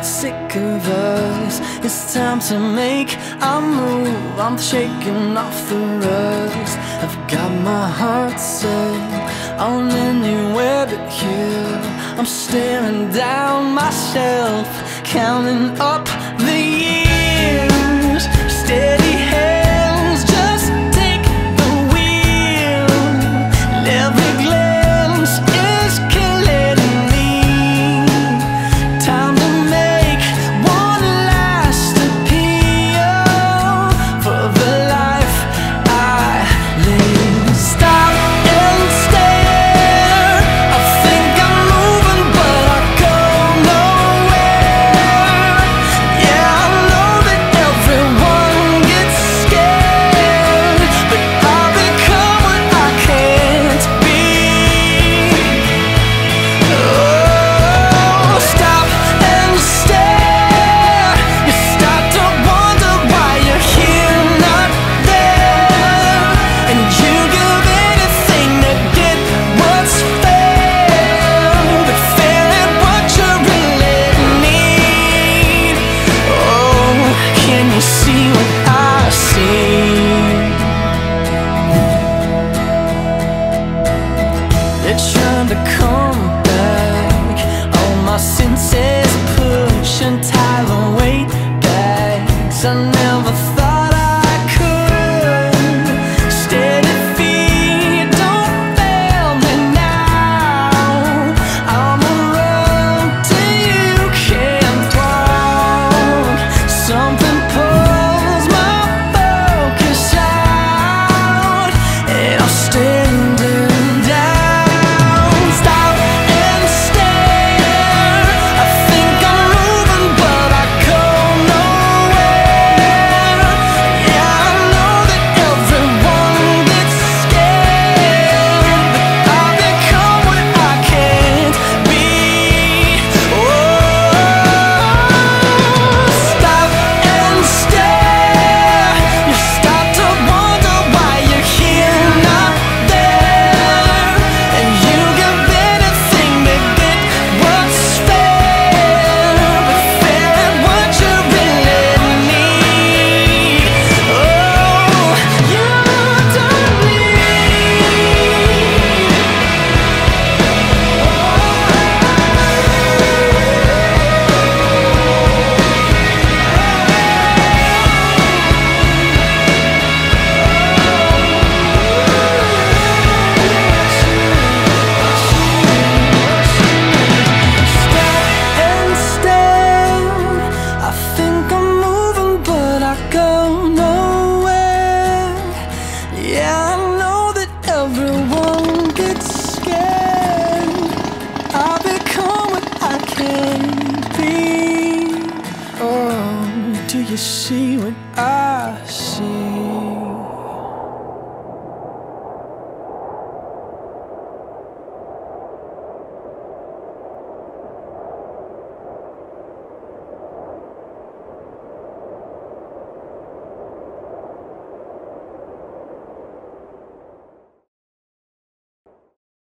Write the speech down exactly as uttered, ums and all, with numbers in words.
get sick of us. It's time to make a move. I'm shaking off the rust. I've got my heart set on anywhere but here. I'm staring down myself, counting up the years. Steady hands, just take the wheel. Every glance is killing me. Time to make one last appeal for the life I live. Stop and stare. I think I'm moving, but I go nowhere. Yeah, I know that everyone gets scared, but I've become what I can't be. Oh, stop and stare. You start to wonder why you're here, not there, and you give anything to get what's fair, but fair at what you really need. Oh, can you see what I see? They're trying to come back. All my senses push and tie the weight back. 'Cause I never thought I could. Steady feet, don't fail me now. I'm a road till you can't walk. Something pulls my focus out, and I'm standing down. Stop and stare. I think I'm moving, but I go nowhere. Yeah, I know that everyone gets scared, but I've become what I can't be. Oh, stop and stare. You start to wonder why you're here, not there, and you give anything to get what's fair, but fair at what you really need. Oh, you don't Stop and stare. I think I'm moving, but I go nowhere. Yeah, I know that everyone gets scared. I become what I can't be. Oh, do you see what I see?